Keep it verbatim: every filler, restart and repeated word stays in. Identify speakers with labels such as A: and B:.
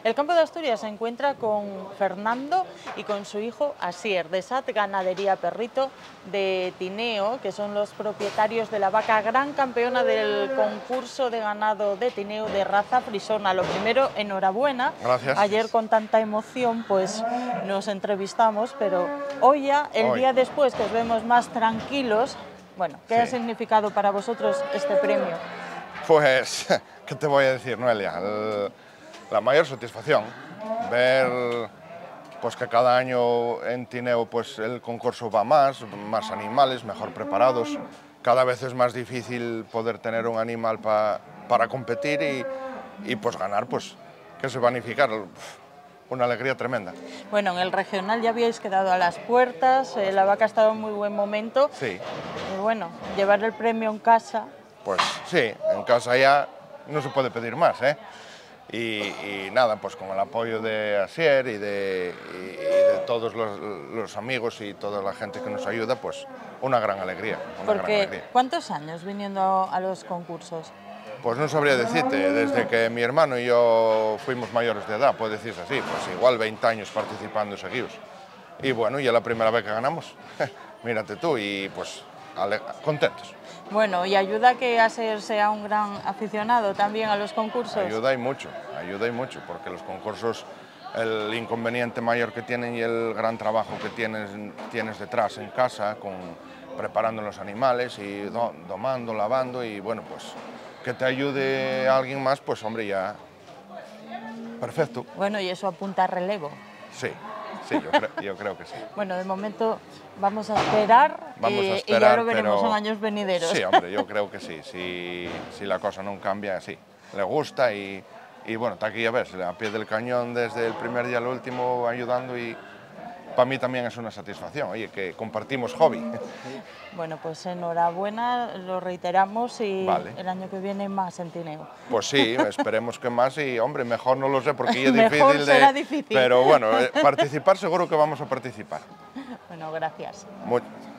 A: El campo de Asturias se encuentra con Fernando y con su hijo Asier, de S A T Ganadería Perrito de Tineo, que son los propietarios de la vaca gran campeona del concurso de ganado de Tineo de raza frisona. Lo primero, enhorabuena.
B: Gracias.
A: Ayer con tanta emoción pues nos entrevistamos, pero hoy ya, el
B: hoy.
A: día después que os vemos más tranquilos, bueno, ¿qué
B: sí.
A: ha significado para vosotros este premio?
B: Pues, ¿qué te voy a decir, Noelia? El, la mayor satisfacción, ver pues, que cada año en Tineo pues, el concurso va más, más animales, mejor preparados. Cada vez es más difícil poder tener un animal pa, para competir y, y pues, ganar, pues, que se va a significar una alegría tremenda.
A: Bueno, en el regional ya habíais quedado a las puertas, eh, la vaca ha estado en muy buen momento.
B: Sí.
A: Y bueno, llevar el premio en casa.
B: Pues sí, en casa ya no se puede pedir más, ¿eh? Y, y nada, pues con el apoyo de Asier y de, y, y de todos los, los amigos y toda la gente que nos ayuda, pues una gran alegría. Una
A: Porque,
B: gran alegría.
A: ¿cuántos años viniendo a los concursos?
B: Pues no sabría decirte, desde que mi hermano y yo fuimos mayores de edad, puede decirse así, pues igual veinte años participando seguidos. Y bueno, ya la primera vez que ganamos, mírate tú, y pues contentos.
A: Bueno, y ayuda a que Asier sea un gran aficionado también a los concursos.
B: Ayuda y mucho, ayuda y mucho, porque los concursos, el inconveniente mayor que tienen y el gran trabajo que tienes, tienes detrás en casa, con, preparando los animales y do, domando, lavando, y bueno, pues que te ayude a alguien más, pues hombre, ya perfecto.
A: Bueno, y eso apunta a relevo.
B: Sí. Sí, yo creo, yo creo que sí.
A: Bueno, de momento vamos a esperar,
B: vamos
A: y,
B: a esperar,
A: y ya lo veremos
B: pero...
A: en años venideros.
B: Sí, hombre, yo creo que sí. Si, si la cosa no cambia, sí. Le gusta y, y bueno, está aquí, ya ves, a pie del cañón desde el primer día al último ayudando, y para mí también es una satisfacción, oye, que compartimos hobby.
A: Bueno, pues enhorabuena, lo reiteramos, y
B: vale.
A: el año que viene más en Tineo.
B: Pues sí, esperemos que más, y hombre, mejor no lo sé porque es
A: mejor
B: difícil
A: será
B: de...
A: difícil.
B: Pero bueno, participar seguro que vamos a participar.
A: Bueno, gracias.
B: Muy...